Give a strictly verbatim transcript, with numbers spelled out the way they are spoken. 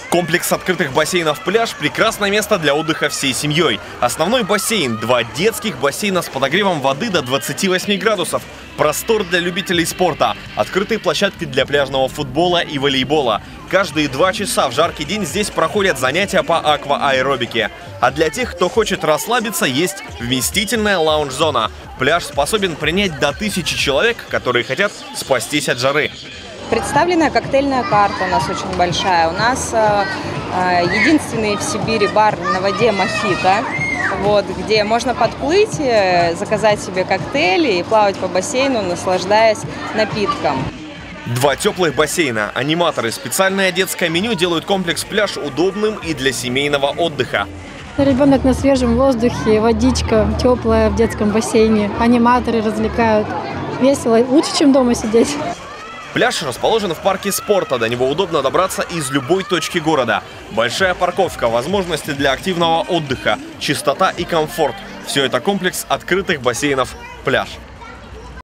Комплекс открытых бассейнов «Пляж» – прекрасное место для отдыха всей семьей. Основной бассейн, два детских бассейна с подогревом воды до двадцати восьми градусов, простор для любителей спорта, открытые площадки для пляжного футбола и волейбола. Каждые два часа в жаркий день здесь проходят занятия по аквааэробике. А для тех, кто хочет расслабиться, есть вместительная лаунж-зона. Пляж способен принять до тысячи человек, которые хотят спастись от жары. Представленная коктейльная карта у нас очень большая. У нас э, э, единственный в Сибири бар на воде «Мохито», вот, где можно подплыть, э, заказать себе коктейли и плавать по бассейну, наслаждаясь напитком. Два теплых бассейна, аниматоры, специальное детское меню делают комплекс «Пляж» удобным и для семейного отдыха. Ребенок на свежем воздухе, водичка теплая в детском бассейне, аниматоры развлекают. Весело, лучше, чем дома сидеть. Пляж расположен в парке спорта, до него удобно добраться из любой точки города. Большая парковка, возможности для активного отдыха, чистота и комфорт – все это комплекс открытых бассейнов «Пляж».